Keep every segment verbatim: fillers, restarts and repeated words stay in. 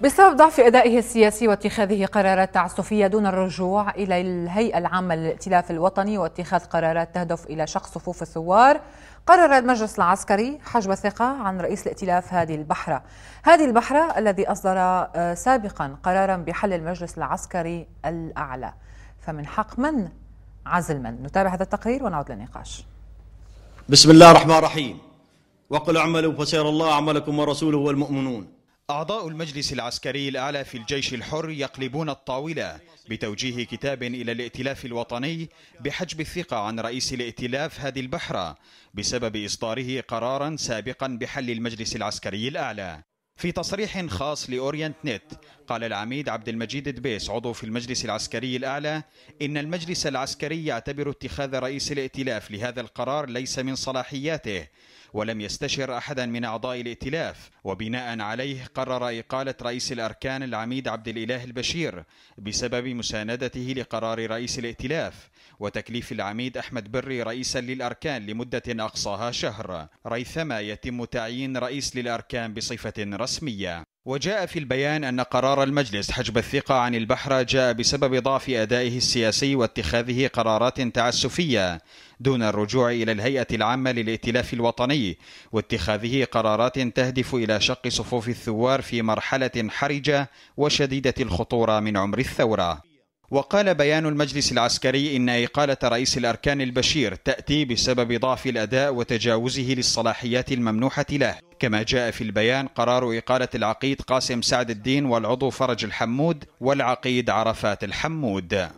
بسبب ضعف أدائه السياسي واتخاذه قرارات تعسفية دون الرجوع إلى الهيئة العامة للائتلاف الوطني واتخاذ قرارات تهدف إلى شق صفوف الثوار، قرر المجلس العسكري حجب الثقة عن رئيس الائتلاف هادي البحرة. هادي البحرة الذي أصدر سابقا قرارا بحل المجلس العسكري الأعلى، فمن حق من عزل من؟ نتابع هذا التقرير ونعود للنقاش. بسم الله الرحمن الرحيم. وقل اعملوا فسيرى الله أعمالكم ورسوله والمؤمنون. أعضاء المجلس العسكري الأعلى في الجيش الحر يقلبون الطاولة بتوجيه كتاب إلى الائتلاف الوطني بحجب الثقة عن رئيس الائتلاف هادي البحرة بسبب إصداره قرارا سابقا بحل المجلس العسكري الأعلى. في تصريح خاص لأورينت نت قال العميد عبد المجيد دبيس عضو في المجلس العسكري الأعلى إن المجلس العسكري يعتبر اتخاذ رئيس الائتلاف لهذا القرار ليس من صلاحياته، ولم يستشر أحدا من أعضاء الائتلاف، وبناء عليه قرر إقالة رئيس الأركان العميد عبد الإله البشير بسبب مساندته لقرار رئيس الائتلاف، وتكليف العميد أحمد بري رئيسا للأركان لمدة أقصاها شهر، ريثما يتم تعيين رئيس للأركان بصفة رسمية. وجاء في البيان أن قرار المجلس حجب الثقة عن البحرة جاء بسبب ضعف أدائه السياسي واتخاذه قرارات تعسفية دون الرجوع إلى الهيئة العامة للائتلاف الوطني واتخاذه قرارات تهدف إلى شق صفوف الثوار في مرحلة حرجة وشديدة الخطورة من عمر الثورة. وقال بيان المجلس العسكري إن إقالة رئيس الأركان البشير تأتي بسبب ضعف الأداء وتجاوزه للصلاحيات الممنوحة له. كما جاء في البيان قرار إقالة العقيد قاسم سعد الدين والعضو فرج الحمود والعقيد عرفات الحمود.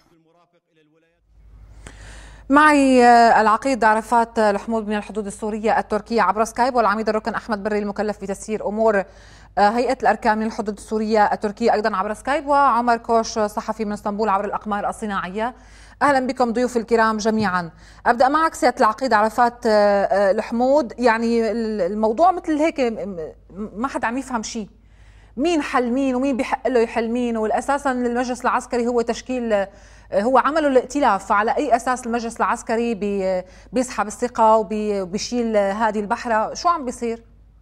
معي العقيد عرفات الحمود من الحدود السورية التركية عبر سكايب، والعميد الركن أحمد بري المكلف بتسيير أمور هيئة الأركان من الحدود السورية التركية أيضا عبر سكايب، وعمر كوش صحفي من اسطنبول عبر الأقمار الصناعية. أهلا بكم ضيوف الكرام جميعا. أبدأ معك سيادة العقيد عرفات الحمود. يعني الموضوع مثل هيك ما حد عم يفهم شيء، مين حل مين ومين بيحق له يحل مين، والأساسا المجلس العسكري هو تشكيل هو عمله الائتلاف، فعلى أي أساس المجلس العسكري بي بيسحب الثقة وبيشيل هادي البحرة؟ شو عم بيصير؟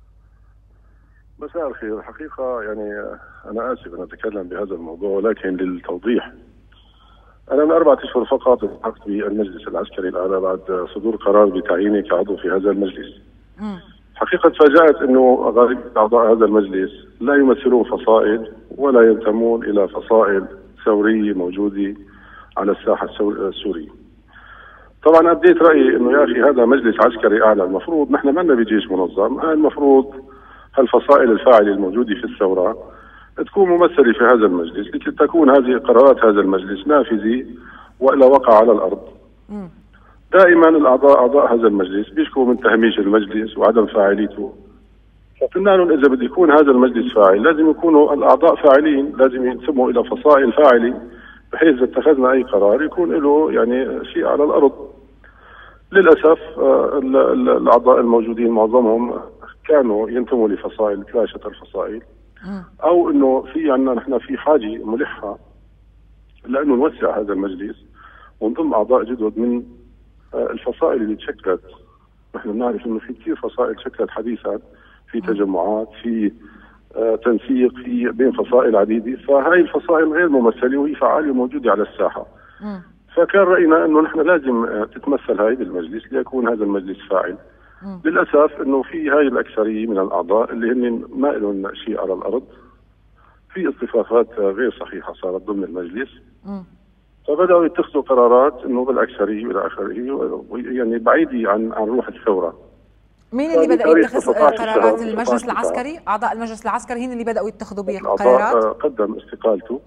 مساء الخير. الحقيقة يعني أنا آسف أن أتكلم بهذا الموضوع، ولكن للتوضيح أنا من أربعة أشهر فقط التحقت بالمجلس العسكري الأعلى بعد صدور قرار بتعييني كعضو في هذا المجلس. م. حقيقة تفاجأت أنه غالبية أعضاء هذا المجلس لا يمثلون فصائل ولا ينتمون إلى فصائل ثورية موجودة على الساحة السورية. طبعا أبديت رأيي أنه يا أخي هذا مجلس عسكري أعلى، المفروض نحن ما لنا بجيش منظم، المفروض الفصائل الفاعلة الموجودة في الثورة تكون ممثلة في هذا المجلس لكي تكون هذه قرارات هذا المجلس نافذة وإلا وقع على الأرض. م. دائما الأعضاء أعضاء هذا المجلس بيشكوا من تهميش المجلس وعدم فاعليته، فقلنا لهم إذا بده يكون هذا المجلس فاعل لازم يكونوا الأعضاء فاعلين، لازم ينتموا إلى فصائل فاعلة بحيث إذا اتخذنا أي قرار يكون له يعني شيء على الأرض. للأسف الأعضاء الموجودين معظمهم كانوا ينتموا لفصائل كلاشة الفصائل، أو إنه في عندنا نحن في حاجة ملحة لأنه نوسع هذا المجلس ونضم أعضاء جدد من الفصائل اللي تشكلت. نحن بنعرف إنه في كثير فصائل شكلت حديثا، في تجمعات، في تنسيق، في بين فصائل عديدة، فهاي الفصائل غير ممثلة وهي فعالة وموجودة على الساحة. م. فكان رأينا إنه نحن لازم تتمثل هاي بالمجلس ليكون هذا المجلس فاعل. م. للأسف إنه في هاي الأكثرية من الأعضاء اللي هن ما لهم شيء على الأرض، في اصطفافات غير صحيحة صارت ضمن المجلس. م. فبدأوا يتخذوا قرارات إنه بالأكثرية والى آخره، يعني بعيدة عن عن روح الثورة. مين اللي بدأ يتخذ قرارات؟ المجلس العسكري؟ أعضاء المجلس العسكري هن اللي بدأوا يتخذوا بقرارات؟ قدم استقالته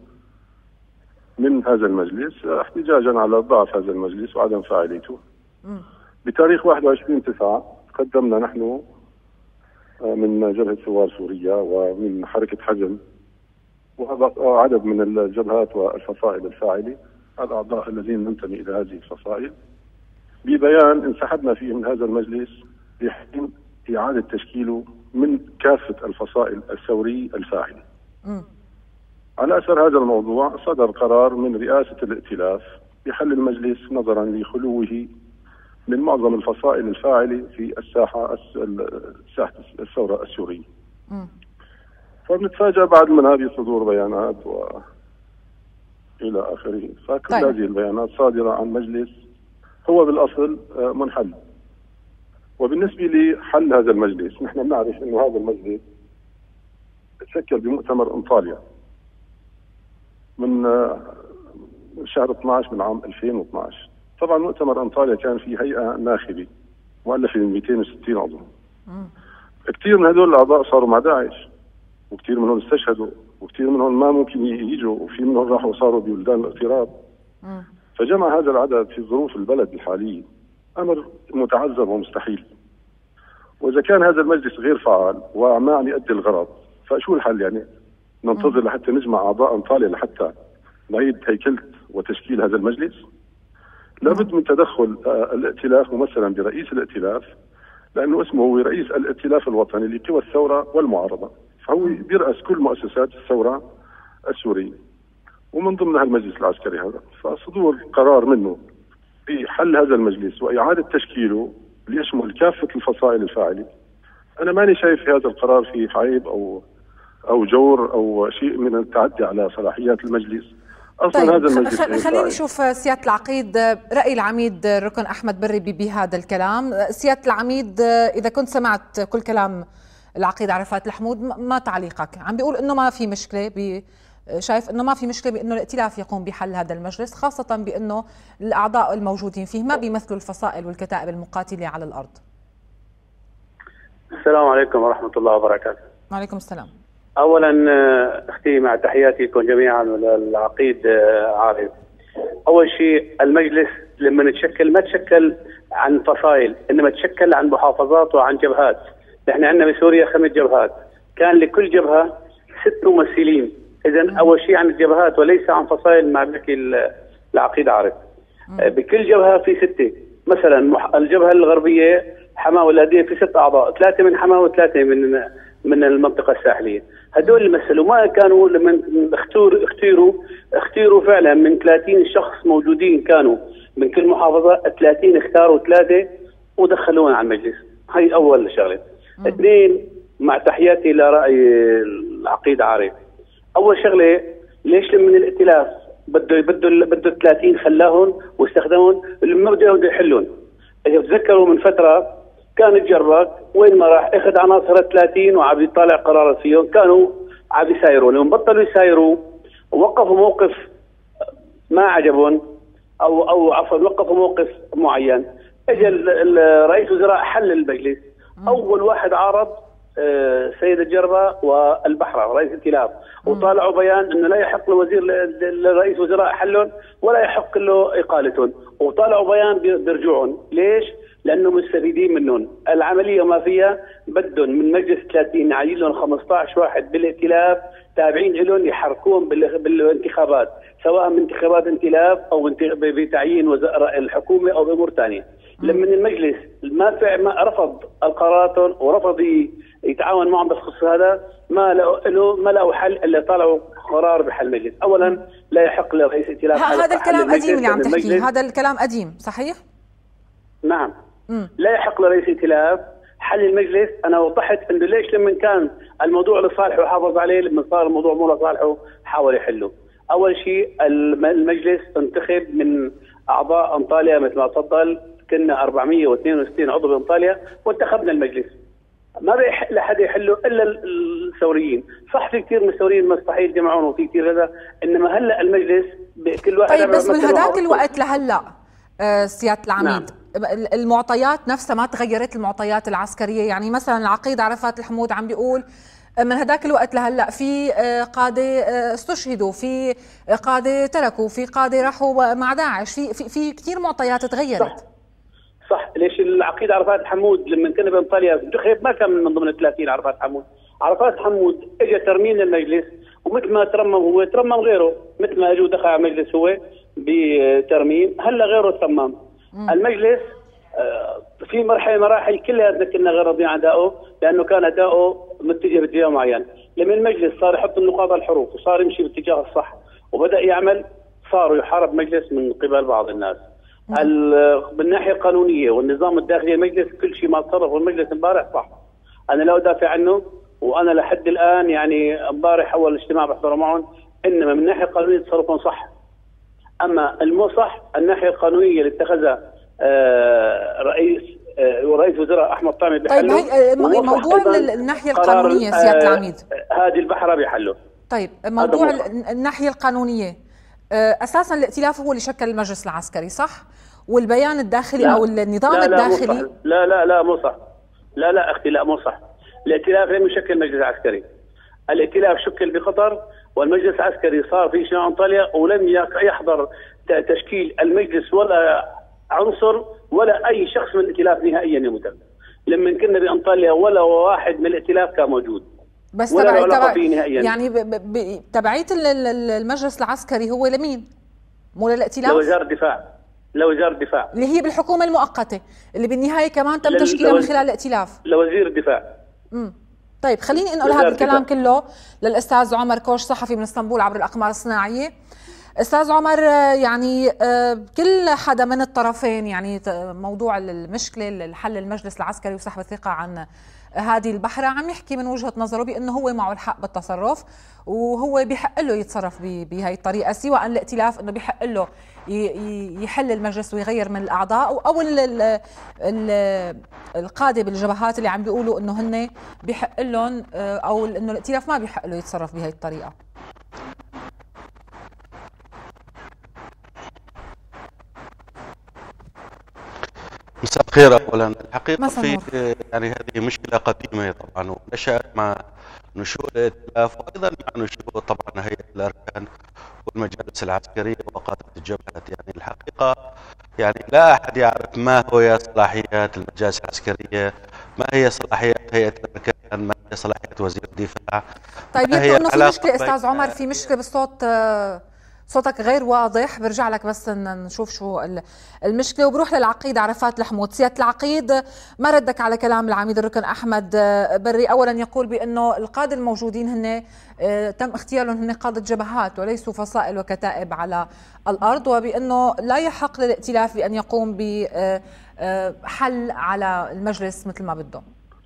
من هذا المجلس احتجاجا على ضعف هذا المجلس وعدم فاعليته. م. بتاريخ واحد وعشرين تسعة قدمنا نحن من جبهة ثوار سوريا ومن حركة حجم وعدد من الجبهات والفصائل الفاعلة الأعضاء الذين ننتمي إلى هذه الفصائل ببيان انسحبنا فيه من هذا المجلس لحين إعادة تشكيله من كافة الفصائل الثورية الفاعلة. م. على أثر هذا الموضوع صدر قرار من رئاسة الائتلاف بحل المجلس نظرا لخلوه من معظم الفصائل الفاعلة في الساحة ساحة الثورة السورية. م. فبنتفاجأ بعد منها بصدور بيانات و إلى آخره. فكل طيب. هذه البيانات صادرة عن مجلس هو بالأصل منحل. وبالنسبة لحل هذا المجلس، نحن بنعرف أنه هذا المجلس تشكل بمؤتمر أنطاليا من شهر اثني عشر من عام ألفين واثني عشر. طبعا مؤتمر أنطاليا كان في هيئة ناخبة مؤلفة من مئتين وستين عضو. كثير من هذول الأعضاء صاروا مع داعش، وكثير منهم استشهدوا، وكثير منهم ما ممكن يجوا، وفي منهم راحوا صاروا ببلدان الاغتراب. فجمع هذا العدد في ظروف البلد الحالية أمر متعذر ومستحيل. وإذا كان هذا المجلس غير فعال وما عم يؤدي الغرض، فشو الحل يعني؟ ننتظر لحتى نجمع أعضاء أنطاليا لحتى نعيد هيكلة وتشكيل هذا المجلس؟ لابد من تدخل الائتلاف ممثلا برئيس الائتلاف، لأنه اسمه هو رئيس الائتلاف الوطني لقوى الثورة والمعارضة، فهو بيرأس كل مؤسسات الثورة السورية ومن ضمنها المجلس العسكري هذا. فصدور قرار منه بحل هذا المجلس وإعادة تشكيله ليشمل كافة الفصائل الفاعلة، أنا ماني شايف في هذا القرار فيه عيب أو أو جور أو شيء من التعدي على صلاحيات المجلس. أصلا طيب هذا المجلس خ... خليني نشوف سيادة العقيد رأي العميد الركن أحمد بري بهذا الكلام. سيادة العميد، إذا كنت سمعت كل كلام العقيد عرفات الحمود، ما تعليقك؟ عم بيقول إنه ما في مشكلة، بي... شايف إنه ما في مشكلة بإنه الائتلاف يقوم بحل هذا المجلس، خاصة بإنه الأعضاء الموجودين فيه ما بيمثلوا الفصائل والكتائب المقاتلة على الأرض. السلام عليكم ورحمة الله وبركاته. وعليكم السلام. أولا أختي مع تحياتي لكم جميعا والعقيد عارف. أول شيء المجلس لما نتشكل ما تشكل عن فصائل، إنما تشكل عن محافظات وعن جبهات. نحن عندنا بسوريا خمس جبهات، كان لكل جبهة ست ممثلين. إذن أول شيء عن الجبهات وليس عن فصائل مع بكي العقيد عارف. بكل جبهة في ستة، مثلا الجبهة الغربية حماة والهدية في ست أعضاء، ثلاثة من حماة وثلاثة من من المنطقة الساحلية. هدول اللي مثلوا ما كانوا لما اختيروا اختيروا اختيروا فعلا من ثلاثين شخص موجودين كانوا من كل محافظة، ثلاثين اختاروا ثلاثة ودخلونا على المجلس. هاي أول شغلة. اثنين، مع تحياتي لرأي العقيد عارف، أول شغلة ليش لما الائتلاف بده بده بده ثلاثين خلاهم واستخدمهم لما بده يحلون؟ إذا بتذكروا من فترة كان الجربك وين ما راح اخذ عناصر ثلاثين وعم يطالع قرارات فيهم، كانوا عم يسايروا، لما بطلوا يسايروا ووقفوا موقف ما عجبهم او او عفوا وقفوا موقف معين، اجى رئيس وزراء حل المجلس. اول واحد عارض سيد الجربة والبحرة رئيس الائتلاف، وطالعوا بيان انه لا يحق لوزير لرئيس وزراء حلهم ولا يحق له اقالتهم، وطالعوا بيان برجوعهم. ليش؟ لانه مستفيدين منهم. العمليه ما فيها بدهم من مجلس ثلاثين نعين لهم خمسة عشر واحد بالائتلاف تابعين لهم يحركوهم بالانتخابات، سواء من انتخابات ائتلاف او بتعيين وزراء الحكومه او بامور ثانيه. لما المجلس ما ما رفض القراراتهم ورفض يتعاون معهم بخصوص هذا، ما له ما له حل الا طلعوا قرار بحل المجلس. اولا لا يحق لرئيس الائتلاف هذا الكلام قديم اللي عم تحكيه، هذا الكلام قديم صحيح؟ نعم. مم. لا يحق لرئيس الائتلاف حل المجلس. انا وضحت انه ليش لما كان الموضوع لصالحه حافظ عليه، لما صار الموضوع مو لصالحه حاول يحله. اول شيء المجلس انتخب من اعضاء انطاليا مثل ما تفضل، كنا أربعمئة واثنين وستين عضو بانطاليا وانتخبنا المجلس. ما بيحق لحد يحله الا الثوريين. صح في كثير من الثوريين مستحيل جمعون وفي كثير هذا، انما هلا المجلس كل واحد. طيب بس من هذاك الوقت لهلا آه سيادة العميد، نعم. المعطيات نفسها ما تغيرت، المعطيات العسكرية يعني مثلا العقيد عرفات الحمود عم بيقول من هذاك الوقت لهلا في قادة استشهدوا، في قادة تركوا، في قادة راحوا مع داعش، في في, في كثير معطيات تغيرت. صح. صح. ليش العقيد عرفات حمود لما كنا بانطاليا انتخب ما كان من ضمن ثلاثين عرفات حمود. عرفات حمود اجى ترميم المجلس، ومثل ما ترمم هو ترمم غيره، مثل ما اجوا دخل على المجلس هو بترميم، هلا غيره ترمم. المجلس في مرحله مراحل كلها كنا غير راضيين عن ادائه، لانه كان اداؤه متجه باتجاه معين. لما المجلس صار يحط النقاط على الحروف وصار يمشي باتجاه الصح وبدا يعمل، صاروا يحارب مجلس من قبل بعض الناس. بالناحيه القانونيه والنظام الداخلي المجلس كل شيء ما تصرف المجلس امبارح صح، انا لا ادافع عنه وانا لحد الان يعني امبارح اول اجتماع بحضره معهم، انما من الناحيه القانونيه تصرفهم صح. اما المو صح الناحيه القانونيه اللي اتخذها آه رئيس آه ورئيس وزراء احمد طعمي بحله. طيب هي موضوع الناحيه القانونيه سياده العميد، آه هذه البحره بحله. طيب موضوع الناحيه القانونيه آه اساسا الائتلاف هو اللي شكل المجلس العسكري صح؟ والبيان الداخلي لا. او النظام لا لا الداخلي لا لا لا مو صح. لا لا اختي لا مو صح. الائتلاف لم يشكل مجلس عسكري. الائتلاف شكل بقطر والمجلس العسكري صار في شمال انطاليا، ولم يحضر تشكيل المجلس ولا عنصر ولا اي شخص من الائتلاف نهائيا يا مدرب. لما كنا بانطاليا ولا واحد من الائتلاف كان موجود. بس تبع تبع يعني تبعيه المجلس العسكري هو لمين؟ مو للائتلاف؟ لوزاره الدفاع. لوزاره الدفاع اللي هي بالحكومه المؤقته اللي بالنهايه كمان تم تشكيلها من خلال الائتلاف. لوزير الدفاع. امم طيب خليني انقل هذا الكلام كله للاستاذ عمر كوش صحفي من اسطنبول عبر الاقمار الصناعيه. استاذ عمر، يعني كل حدا من الطرفين يعني موضوع المشكله الحل المجلس العسكري وسحب الثقه عن هذه البحره عم يحكي من وجهه نظره بانه هو معه الحق بالتصرف وهو بيحق له يتصرف بهي الطريقه، سواء الائتلاف انه بيحق له يحل المجلس ويغير من الاعضاء، او القاده بالجبهات اللي عم بيقولوا انه هن بيحق لهم او انه الائتلاف ما بيحق له يتصرف بهي الطريقه. مساء الخير. اولا الحقيقه في يعني هذه مشكله قديمه طبعا ونشات مع نشوء الائتلاف وايضا مع نشوء طبعا هيئه الاركان والمجالس العسكريه وقاده الجبهات. يعني الحقيقه يعني لا احد يعرف ما هي صلاحيات المجالس العسكريه، ما هي صلاحيات هيئه الاركان، ما هي صلاحيات وزير الدفاع. طيب يبدو انه في مشكله استاذ عمر، في مشكله بالصوت، صوتك غير واضح. برجع لك بس نشوف شو المشكله وبروح للعقيد عرفات الحمود. سياده العقيد، ما ردك على كلام العميد الركن احمد بري؟ اولا يقول بانه القاده الموجودين هن تم اختيارهم هن قاده جبهات وليسوا فصائل وكتائب على الارض، وبانه لا يحق للائتلاف بان يقوم بحل على المجلس مثل ما بده.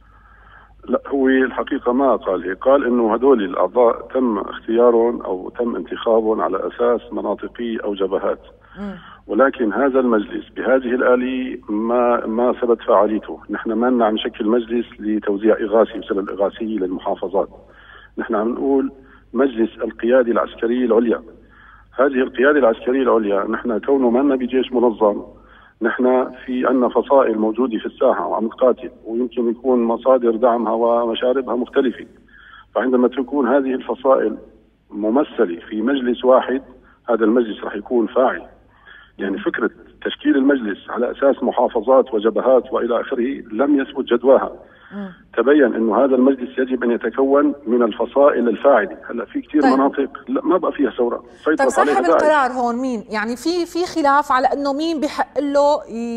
لا، هو الحقيقة ما قال، قال انه هدول الاعضاء تم اختيارهم او تم انتخابهم على اساس مناطقي او جبهات. م. ولكن هذا المجلس بهذه الآلية ما ما ثبت فعاليته. نحن ما عم نشكل مجلس لتوزيع اغاثي مثل الاغاثية للمحافظات. نحن عم نقول مجلس القيادة العسكرية العليا. هذه القيادة العسكرية العليا نحن كونه ما بجيش منظم، نحن في عندنا فصائل موجودة في الساحة وعم تقاتل، ويمكن يكون مصادر دعمها ومشاربها مختلفة. فعندما تكون هذه الفصائل ممثلة في مجلس واحد، هذا المجلس رح يكون فاعل. يعني فكرة تشكيل المجلس على أساس محافظات وجبهات وإلى آخره لم يثبت جدواها. م. تبين أنه هذا المجلس يجب أن يتكون من الفصائل الفاعلة. هلا في كثير طيب. مناطق لا ما بقى فيها ثورة. طيب صاحب القرار هون مين؟ يعني في في خلاف على أنه مين بحق له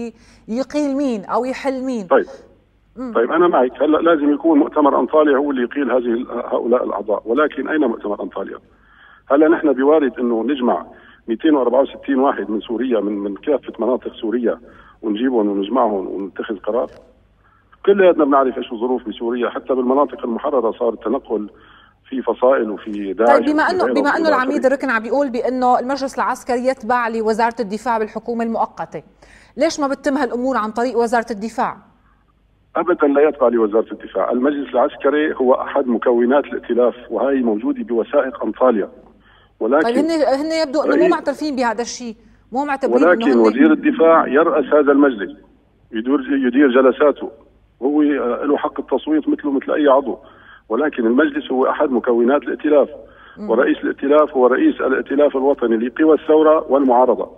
يقيل مين أو يحل مين. طيب م. طيب أنا معك. هلا لازم يكون مؤتمر أنطاليا هو اللي يقيل هذه هؤلاء الأعضاء، ولكن أين مؤتمر أنطاليا؟ هلا نحن بوارد أنه نجمع مئتين وأربعة وستين واحد من سوريا من من كافة مناطق سوريا ونجيبهم ونجمعهم ونتخذ قرار؟ كلنا بنعرف ايش الظروف بسوريا، حتى بالمناطق المحررة صار التنقل في فصائل وفي داعش. طيب بما انه بما انه العميد الركن عم بيقول بانه المجلس العسكري يتبع لوزارة الدفاع بالحكومة المؤقتة، ليش ما بتتم هالامور عن طريق وزارة الدفاع؟ ابدا لا يتبع لوزارة الدفاع. المجلس العسكري هو احد مكونات الائتلاف، وهي موجودة بوثائق انطاليا. ولكن طيب هن هن يبدو انه مو معترفين بهذا الشيء، مو معتبرين. ولكن إنه وزير الدفاع يرأس هذا المجلس، يدير يدير جلساته، هو له حق التصويت مثله مثل اي عضو. ولكن المجلس هو احد مكونات الائتلاف، ورئيس الائتلاف هو رئيس الائتلاف الوطني لقوى الثوره والمعارضه.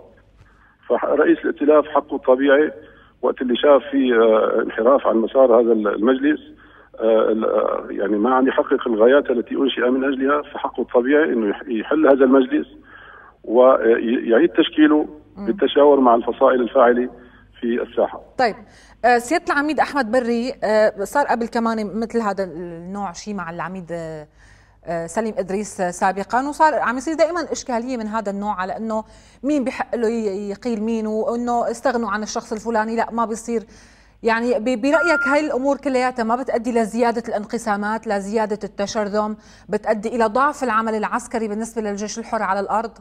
فرئيس الائتلاف حقه الطبيعي وقت اللي شاف في انحراف عن مسار هذا المجلس، يعني ما عم يحقق الغايات التي انشئ من اجلها، فحقه الطبيعي انه يحل هذا المجلس ويعيد تشكيله بالتشاور مع الفصائل الفاعله في الساحه. طيب سيادة العميد أحمد بري، صار قبل كمان مثل هذا النوع شيء مع العميد سليم إدريس سابقا، وصار عم يصير دائما إشكالية من هذا النوع على أنه مين بحق له يقيل مين، وأنه استغنوا عن الشخص الفلاني، لا ما بيصير يعني برأيك هاي الأمور كلياتها ما بتؤدي لزيادة الانقسامات، لزيادة التشرذم، بتؤدي إلى ضعف العمل العسكري بالنسبة للجيش الحر على الأرض؟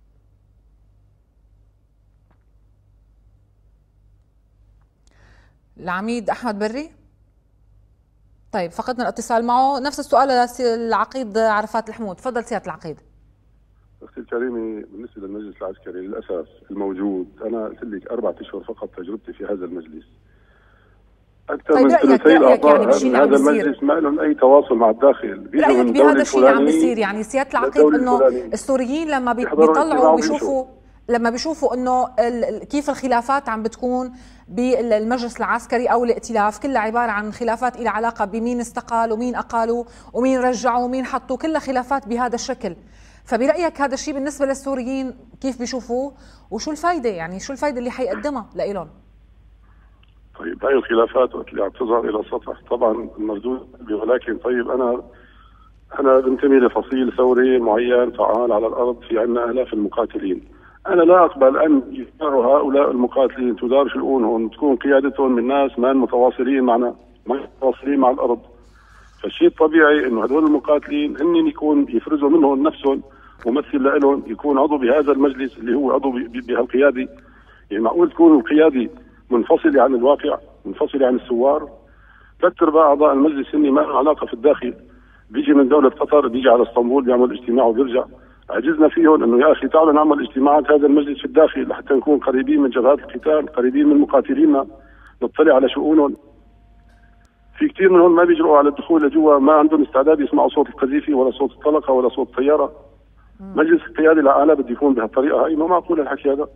العميد أحمد بري؟ طيب فقدنا الاتصال معه. نفس السؤال للعقيد عرفات الحمود. تفضل سيادة العقيد. أختي الكريمة، بالنسبة للمجلس العسكري للأسف الموجود، أنا قلت لك أربعة أشهر فقط تجربتي في هذا المجلس. أكثر طيب من ثلثي الأعضاء يعني من هذا المجلس ما لهم أي تواصل مع الداخل. رأيك بهذا الشيء اللي عم بيصير؟ يعني سيادة العقيد إنه السوريين لما بيطلعوا بيشوفوا لما بيشوفوا انه كيف الخلافات عم بتكون بالمجلس العسكري او الائتلاف، كلها عباره عن خلافات إلى علاقه بمين استقال ومين اقالوا ومين رجعوا ومين حطوا، كلها خلافات بهذا الشكل. فبرايك هذا الشيء بالنسبه للسوريين كيف بيشوفوه وشو الفائده؟ يعني شو الفائده اللي حيقدمها لإلهم؟ طيب هاي الخلافات وقت اللي عم تظهر الى السطح طبعا المردود، ولكن طيب انا انا بنتمي لفصيل ثوري معين فعال على الارض، في عندنا الاف المقاتلين. أنا لا أقبل أن يداروا هؤلاء المقاتلين، تدار شؤونهم، تكون قيادتهم من ناس ما متواصلين معنا، ما متواصلين مع الأرض. فالشيء الطبيعي إنه هذول المقاتلين هن يكون يفرزوا منهم نفسهم ممثل لهم، يكون عضو بهذا المجلس اللي هو عضو بهالقيادة. يعني معقول تكون القيادة منفصلة عن الواقع، منفصلة عن الثوار؟ ثلاث أرباع أعضاء المجلس هن ما لهم علاقة في الداخل، بيجي من دولة قطر، بيجي على اسطنبول بيعمل اجتماع وبيرجع. عجزنا فيهم انه يا اخي تعالوا نعمل اجتماعات هذا المجلس في الداخل لحتى نكون قريبين من جبهات القتال، قريبين من مقاتلينا، نطلع على شؤونهم. في كثير منهم ما بيجرؤوا على الدخول لجوا، ما عندهم استعداد يسمعوا صوت القذيفه ولا صوت الطلقه ولا صوت الطياره. مجلس القياده الاعلى بده يكون بهالطريقه هاي، ما معقول الحكي هذا.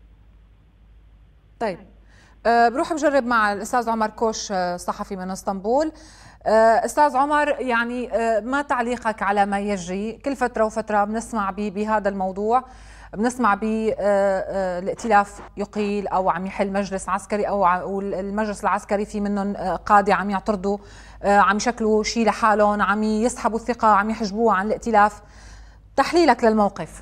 طيب أه بروح بجرب مع الاستاذ عمر كوش صحفي من اسطنبول. أستاذ عمر، يعني ما تعليقك على ما يجري؟ كل فترة وفترة بنسمع بهذا الموضوع، بنسمع بالائتلاف يقيل أو عم يحل مجلس عسكري أو المجلس العسكري في منهم قادة عم يعترضوا، عم يشكلوا شيء لحالهم، عم يسحبوا الثقة، عم يحجبوها عن الائتلاف. تحليلك للموقف؟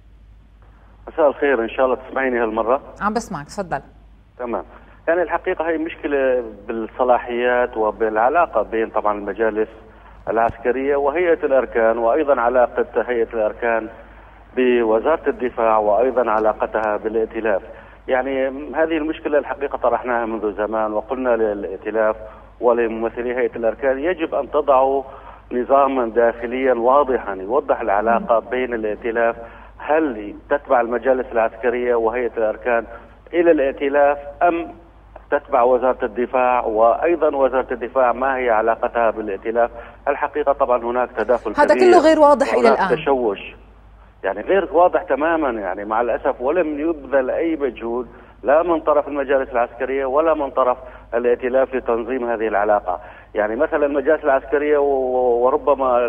مساء الخير، إن شاء الله تسمعيني هالمرة. عم بسمعك، تفضل. تمام. يعني الحقيقة هي مشكلة بالصلاحيات وبالعلاقة بين طبعا المجالس العسكرية وهيئة الأركان، وأيضا علاقة هيئة الأركان بوزارة الدفاع، وأيضا علاقتها بالائتلاف. يعني هذه المشكلة الحقيقة طرحناها منذ زمان، وقلنا للائتلاف ولممثلي هيئة الأركان يجب أن تضعوا نظاما داخليا واضحا يوضح العلاقة بين الائتلاف، هل تتبع المجالس العسكرية وهيئة الأركان إلى الائتلاف أم تتبع وزارة الدفاع، وأيضا وزارة الدفاع ما هي علاقتها بالائتلاف. الحقيقة طبعا هناك تداخل هذا كبير، كله غير واضح إلى الآن، تشوش يعني غير واضح تماما يعني مع الأسف، ولم يبذل أي مجهود لا من طرف المجالس العسكرية ولا من طرف الائتلاف لتنظيم هذه العلاقة. يعني مثلا المجالس العسكرية وربما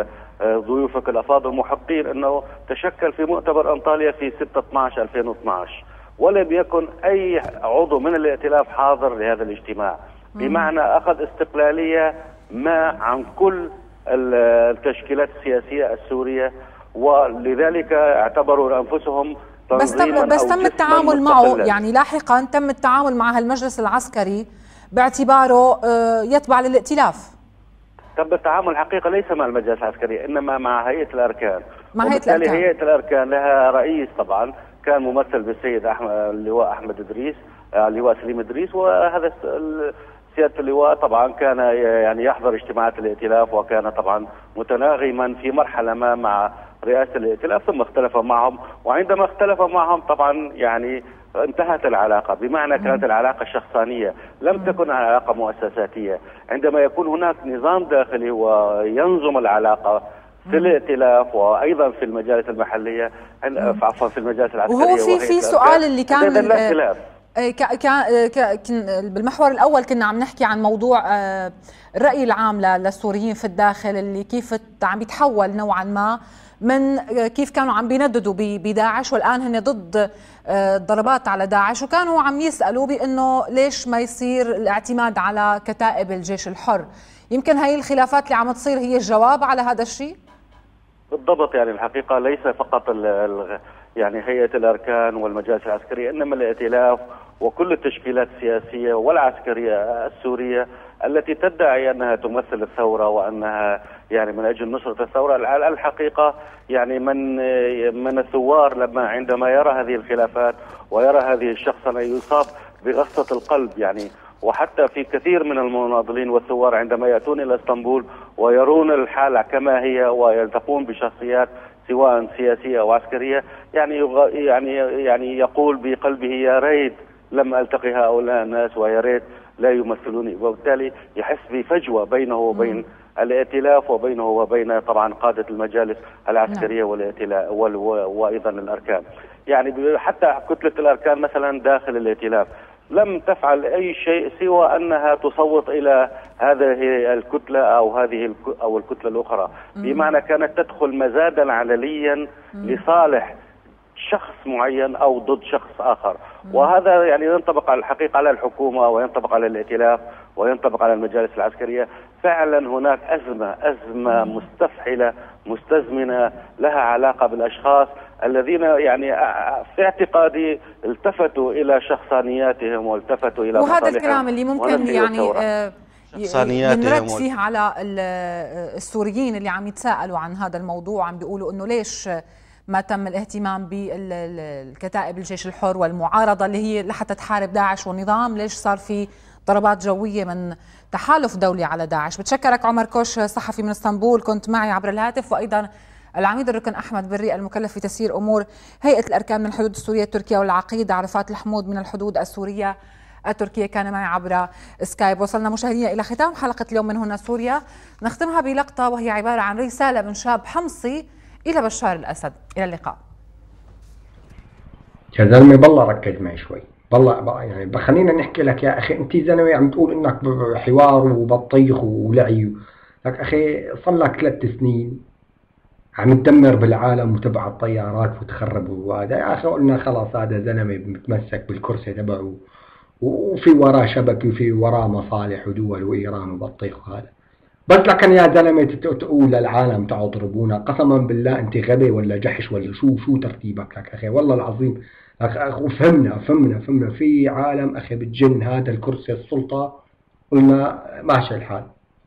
ضيوفك الأفاضل محقين أنه تشكل في مؤتمر أنطاليا في ستة اثناشر ألفين واثناشر، ولم يكن أي عضو من الائتلاف حاضر لهذا الاجتماع، بمعنى أخذ استقلالية ما عن كل التشكيلات السياسية السورية، ولذلك اعتبروا أنفسهم بس تم بس تم التعامل معه، يعني لاحقا تم التعامل مع هالمجلس العسكري باعتباره يتبع للائتلاف. تم التعامل حقيقة ليس مع المجلس العسكري، إنما مع هيئة الأركان. مع هيئة الأركان. هيئة الأركان لها رئيس طبعا كان ممثل بالسيد أحمد اللواء أحمد إدريس، اللواء سليم إدريس، وهذا سيادة اللواء طبعا كان يعني يحضر اجتماعات الائتلاف، وكان طبعا متناغما في مرحلة ما مع رئاسة الائتلاف، ثم اختلف معهم، وعندما اختلف معهم طبعا يعني انتهت العلاقة، بمعنى كانت العلاقة شخصانية، لم تكن علاقة مؤسساتية. عندما يكون هناك نظام داخلي وينظم العلاقة في الائتلاف وأيضا في المجالس المحلية، عفوا في المجالس العسكرية. وهو في في سؤال اللي كان كان بالمحور الأول كنا عم نحكي عن موضوع الرأي العام للسوريين في الداخل، اللي كيف عم يتحول نوعا ما من كيف كانوا عم بينددوا بداعش، والآن هن ضد الضربات على داعش، وكانوا عم يسألوا بأنه ليش ما يصير الاعتماد على كتائب الجيش الحر. يمكن هاي الخلافات اللي عم تصير هي الجواب على هذا الشيء؟ بالضبط. يعني الحقيقة ليس فقط ال يعني هيئة الأركان والمجالس العسكرية، إنما الائتلاف وكل التشكيلات السياسية والعسكرية السورية التي تدعي أنها تمثل الثورة وأنها يعني من أجل نصرة الثورة. الحقيقة يعني من من الثوار لما عندما يرى هذه الخلافات ويرى هذه الشخصنة يصاب بغصة القلب يعني. وحتى في كثير من المناضلين والثوار عندما يأتون إلى اسطنبول ويرون الحالة كما هي ويلتقون بشخصيات سواء سياسية أو عسكرية يعني يعني يعني يقول بقلبه يا ريت لم ألتقي هؤلاء الناس ويا ريت لا يمثلوني، وبالتالي يحس بفجوة بينه وبين الائتلاف وبينه وبين طبعا قادة المجالس العسكرية والائتلاف وأيضا الأركان. يعني حتى كتلة الأركان مثلا داخل الائتلاف لم تفعل أي شيء سوى أنها تصوت إلى هذه الكتلة أو هذه أو الكتلة الأخرى، بمعنى كانت تدخل مزادا علنيا لصالح شخص معين أو ضد شخص آخر. وهذا يعني ينطبق على الحقيقة على الحكومة وينطبق على الائتلاف وينطبق على المجالس العسكرية. فعلا هناك أزمة أزمة مستفحلة مستزمنة لها علاقة بالأشخاص الذين يعني في اعتقادي التفتوا إلى شخصانياتهم والتفتوا إلى مصالحهم. وهذا الكلام اللي ممكن يعني آه نرد فيه على السوريين اللي عم يتساءلوا عن هذا الموضوع، عم بيقولوا إنه ليش ما تم الاهتمام بالكتائب الجيش الحر والمعارضة اللي هي لحتى تحارب داعش والنظام، ليش صار في ضربات جوية من تحالف دولي على داعش. بتشكرك عمر كوش صحفي من اسطنبول، كنت معي عبر الهاتف، وأيضا العميد الركن أحمد بري المكلف في تسيير أمور هيئة الأركان من الحدود السورية التركية، والعقيد عرفات الحمود من الحدود السورية التركية كان معي عبر سكايب. وصلنا مشاهدينا إلى ختام حلقة اليوم من هنا سوريا، نختمها بلقطة وهي عبارة عن رسالة من شاب حمصي إلى بشار الأسد. إلى اللقاء. يا زلمة بالله ركز معي شوي، بالله يعني خلينا نحكي لك يا أخي. أنت زلمة عم تقول إنك حوار وبطيخ ولعي، لك أخي صار لك ثلاث سنين عم تدمر بالعالم وتبع الطيارات وتخرب وهذا. يا أخي قلنا خلاص هذا زلمة متمسك بالكرسي تبعه وفي وراه شبكة وفي وراه مصالح ودول وإيران وبطيخ وهذا. بس لكن يا زلمة تقول للعالم تعالوا اضربونا، قسما بالله أنت غبي ولا جحش ولا شو شو ترتيبك لك أخي؟ والله العظيم أخي فهمنا فهمنا فهمنا في عالم أخي بتجن هذا الكرسي السلطة، قلنا ماشي الحال.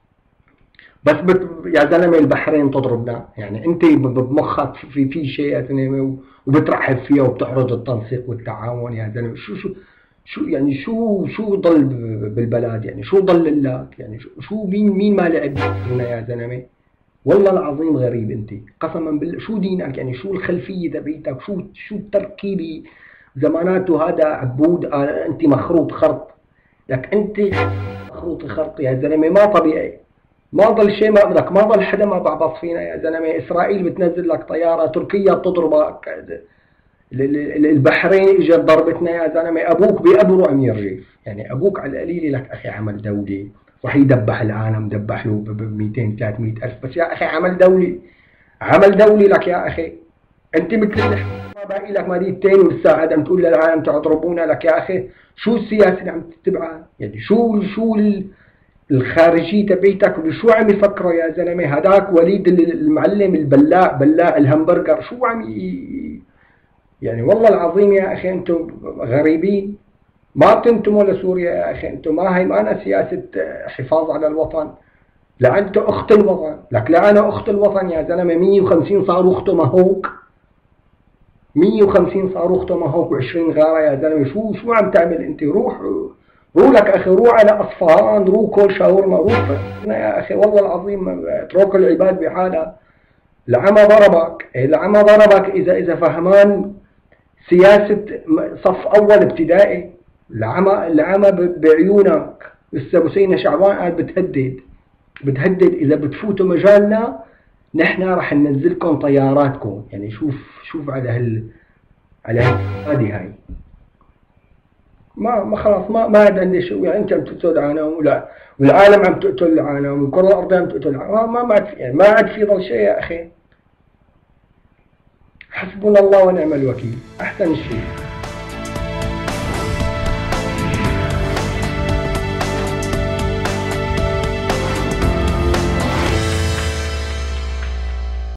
بس بت يا زلمة البحرين تضربنا، يعني أنت بمخك في في شيء يا زلمة وبترحب فيها وبتحرض التنسيق والتعاون يا زلمة. شو شو شو يعني شو شو ضل بالبلد؟ يعني شو ضل لك؟ يعني شو مين مين ما لعب هنا يا زلمه؟ والله العظيم غريب انت قسما بالله. شو دينك يعني؟ شو الخلفيه تبعيتك؟ شو شو التركيبه زماناته هذا عبود؟ آه انت مخروط خرط، لك انت مخروط خرط يا زلمه ما طبيعي. ما ضل شيء ما لك، ما ضل حدا ما بعبص فينا يا زلمه. اسرائيل بتنزل لك طياره، تركيا بتضربك، البحرين اجت ضربتنا يا زلمه. ابوك بيقبروا امير جيف، يعني ابوك على القليل لك اخي عمل دولي، صح يدبح العالم دبح له ب مئتين ثلاثمئة الف، بس يا اخي عمل دولي، عمل دولي لك يا اخي. انت مثل ما باقي لك مدينتين والساعه عم تقول للعالم تضربونا، لك يا اخي شو السياسه اللي عم تتبعها؟ يعني شو شو الخارجيه تبعيتك شو عم يفكروا يا زلمه؟ هذاك وليد المعلم البلاع بلاع الهمبرجر شو عم ي... يعني والله العظيم يا اخي انتم غريبين، ما بتنتموا لسوريا يا اخي. انتم ما هي ما أنا سياسه حفاظ على الوطن، لا انت اخت الوطن، لك لا انا اخت الوطن يا زلمه. مئة وخمسين صاروخ توماهوك، مئة وخمسين صاروخ توماهوك وعشرين غاره يا زلمه. شو شو عم تعمل انت؟ روح روح لك اخي، روح على اصفهان، روح كل شاورما، روح يا اخي. والله العظيم اترك العباد بحالها. العمى ضربك، العمى ضربك اذا اذا فهمان سياسة صف أول ابتدائي. العمى العمى بعيونك. لسه بوسينة شعبان قاعد بتهدد بتهدد إذا بتفوتوا مجالنا نحن راح ننزلكم طياراتكم. يعني شوف شوف على هال على هذه هاي ما ما خلاص ما ما عاد عندي شو. يعني أنت عم تقتل العالم ولا والعالم عم تقتل العالم والكرة الأرضية عم تقتل العالم. ما ما عاد يعني ما عاد في ضل شيء يا أخي. حسبنا الله ونعم الوكيل. أحسن شيء.